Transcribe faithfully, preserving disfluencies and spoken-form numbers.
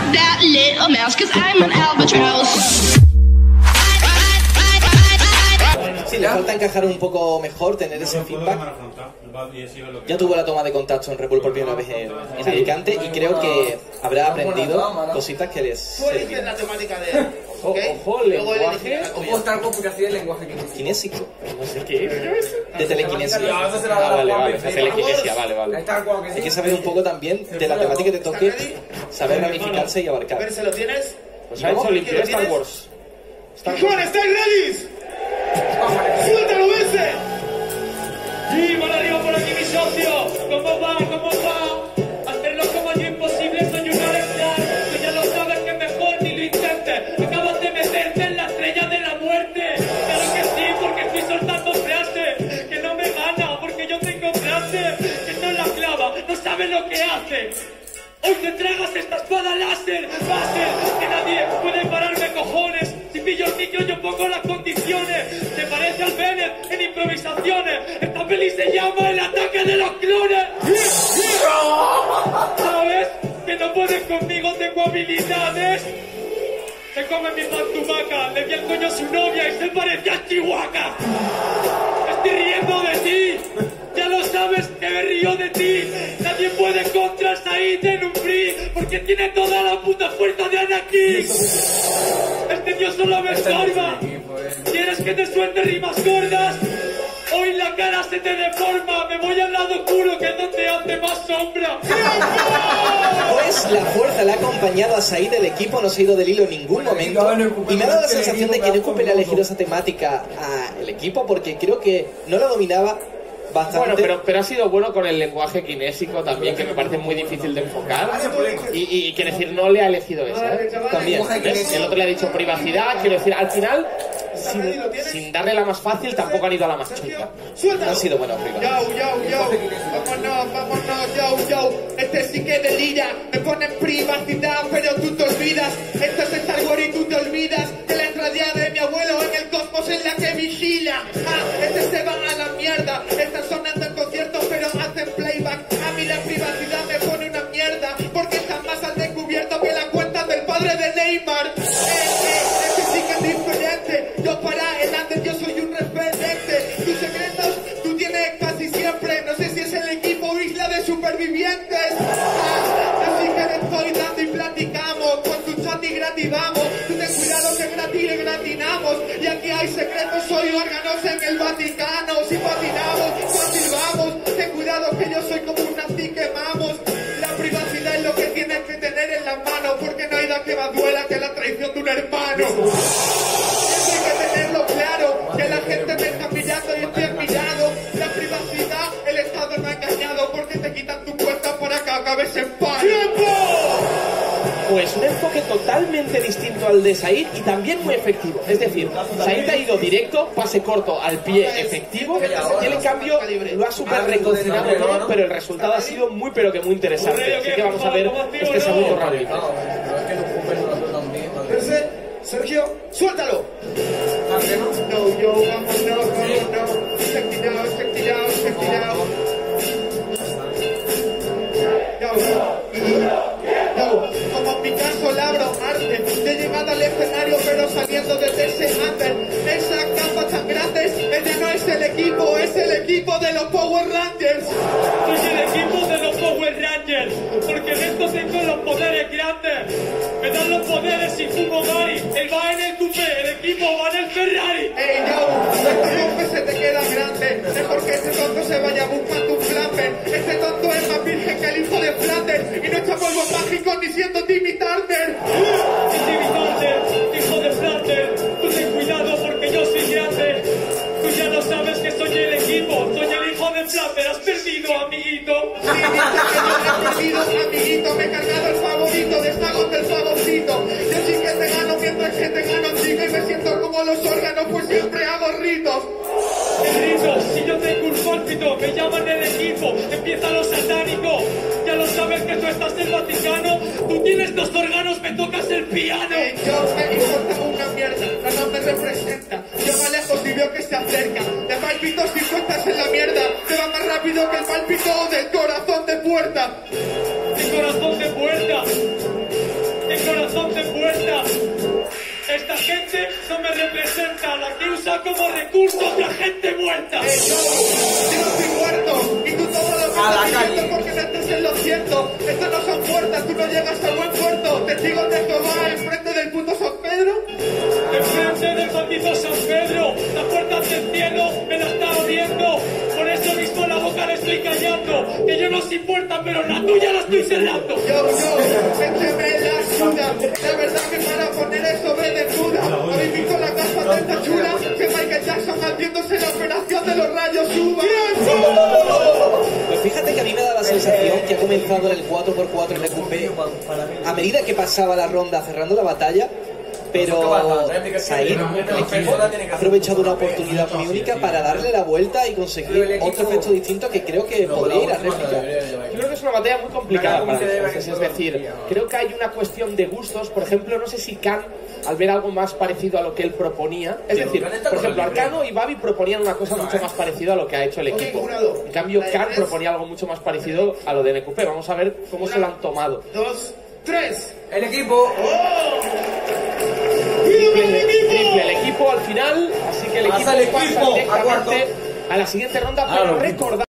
that little mouse, cause I'm an albatross. Sí, le falta encajar un poco mejor, tener ese feedback. Ya tuvo la toma de contacto en Red Bull por primera vez en, en Alicante y creo que habrá aprendido cositas que les servirán. la temática de... Ojo, ojo, lenguaje... Ojo, está algo porque hacía el lenguaje kinésico. No sé qué es. De telequinesia. Ah, vale, vale, hacer telequinesia, vale, vale. Hay que saber un poco también de la temática que te toque, saber ramificarse y abarcar. A ver, ¿se lo tienes? Pues ha hecho limpio Star Wars. ¡Juan, estáis ready! ¡Suéltalo ese! ¡Sí, mal arriba por aquí, mi socio! ¿Cómo va? ¿Cómo va? Hacerlo como yo imposible, soy una lesbiana. Tú ya lo sabes que mejor ni lo intentes. Acabas de meterte en la estrella de la muerte. Claro que sí, porque estoy soltando frases. Que no me gana, porque yo tengo frases. Que no la clava, no sabe lo que hace. Hoy te tragas esta espada láser, láser, que nadie puede pararme, cojones. Si pillo el micro yo pongo las condiciones. Te parece al Bennett en improvisaciones. Esta peli se llama El ataque de los clones. ¿Sabes? Que no puedes conmigo, tengo habilidades. Se come mi pantumaca, le di el coño a su novia y se parecía a Chihuahua. Estoy riendo de ti. Ya lo sabes que me río de ti. Nadie puede contra Said en un free, porque tiene toda la puta fuerza de Anakin. Este tío solo me estorba. ¿Quieres que te suelte rimas gordas? Hoy la cara se te deforma. Me voy al lado oscuro, que es donde hace más sombra. Pues la fuerza le ha acompañado a Said del equipo, no se ha ido del hilo en ningún momento. Y me ha dado la sensación de que Necupe le ha elegido esa temática al equipo porque creo que no la dominaba bastante. Bueno, pero, pero ha sido bueno con el lenguaje kinésico también, que me parece muy difícil de enfocar. Y, y, y quiero decir, no le ha elegido esa, ¿eh? También. ¿Ves? El otro le ha dicho privacidad, quiero decir, al final, sin, sin darle la más fácil, tampoco han ido a la más chunga. No ha sido bueno, Yo, yo, yo, vámonos, vámonos, yo, yo. Este sí que delira, me pone en privacidad, pero tú te olvidas. Esto es Star Wars y tú te olvidas de la estradía de mi abuelo en el cosmos en la que vigila. Ah, este se va a la mierda. Están sonando en conciertos, pero hacen playback. A mí la privacidad me pone una mierda, porque jamás han descubierto que la cuenta del padre de Neymar. Eh, eh, este sí que es diferente. Yo para el antes, yo soy un referente. Tus secretos tú tienes casi siempre. No sé si es el equipo o isla de supervivientes. Ah, yo sí que me estoy dando y platicamos. Con tu chat y gratis vamos. Tú ten cuidado que gratis y gratinamos. Y aquí hay secretos, soy órganos en el Vaticano. Si patinamos, fácil vamos. Ten cuidado que yo soy como un nazi quemamos. La privacidad es lo que tienes que tener en las manos, porque no hay nada que más duela que la traición de un hermano. Eso hay que tenerlo claro, que la gente me está mirando y estoy admirado. La privacidad, el Estado no ha engañado, porque te quitan tu cuenta para que acabes en paro. ¡Tiempo! Pues un enfoque totalmente distinto al de Said y también muy efectivo. Es decir, Said ha ido directo, pase corto al pie efectivo, y él en cambio lo ha super recocinado todo, pero el resultado ha sido muy pero que muy interesante. Así que vamos a ver este segundo round. Sergio, suéltalo. No, yo, vamos, no, no, no. Check it out, check it out, check it out. No, como Picasso labro arte. He llegado al escenario pero saliendo desde ese under. Esas capas tan grandes, ese no es el equipo, es el equipo de los Power Rangers. Soy el equipo de los Power Rangers, porque en esto tengo los poderes grandes. Me dan los poderes y fumo Gary. Él va en el coupé, el equipo va en el Ferrari. Ey, yo, este que se te queda grande. Mejor que este tonto se vaya buscando un flamber. Este tonto es más virgen que el hijo de Flanders. Y no echa polvos mágicos ni siendo Timmy Turner. Timmy Turner, hijo de Flanders. Tú ten cuidado porque yo soy grande. Tú ya no sabes que soy el equipo. Soy el hijo de Flanders. Has perdido, amiguito. Sí, dice que yo he perdido, amiguito. Me he cargado el favorito, destago del favorito. Yo sí que te gano mientras que te gano, chico. Y me siento como los órganos, pues siempre hago ritos. El rito, si yo tengo un pálpito, me llaman el equipo. Empieza lo satánico. Ya lo sabes que tú estás en el Vaticano. Tú tienes dos órganos, me tocas el piano. Hey, yo me importa una mierda, la no me representa. Yo me alejo si veo que se acerca. De palpitos si cuentas en la mierda. Te va más rápido que el palpito del corazón de puerta. De corazón de puerta. de corazón de puerta. Esta gente no me representa, la que usa como recursos de gente muerta. Eh, yo, yo no estoy muerto, y tú todo lo que estás diciendo porque no estás en lo cierto. Estas no son puertas, tú no llegas a buen puerto. Testigos de Jehová enfrente del puto San Pedro. Enfrente del maldito San Pedro, las puertas del cielo me la está abriendo. Por eso mismo la boca le estoy callando. Que yo no soy puerta, pero la tuya la estoy cerrando. Yo, yo, écheme la suda. De verdad que para poner eso me desnuda. ¿Habéis visto la casa de esta chula? Que Michael Jackson haciéndose la operación de los rayos uva. Pues fíjate que a mí me da la sensación que ha comenzado en el cuatro por cuatro en el Q P a medida que pasaba la ronda cerrando la batalla, pero Said, el equipo, ha aprovechado una oportunidad muy única para darle la vuelta y conseguir otro efecto distinto que creo que podría ir a réplica. Yo creo que es una batalla muy complicada para nosotros, es decir, creo que hay una cuestión de gustos. Por ejemplo, no sé si Khan, al ver algo más parecido a lo que él proponía, es decir, por ejemplo, Arcano y Babi proponían una cosa mucho más parecida a lo que ha hecho el equipo. En cambio, Khan proponía algo mucho más parecido a lo del N Q P. Vamos a ver cómo se lo han tomado. Dos, tres. El equipo. Triple, triple el equipo al final, así que el equipo Pasa el pasa equipo a directamente cuarto. a la siguiente ronda, pero recordar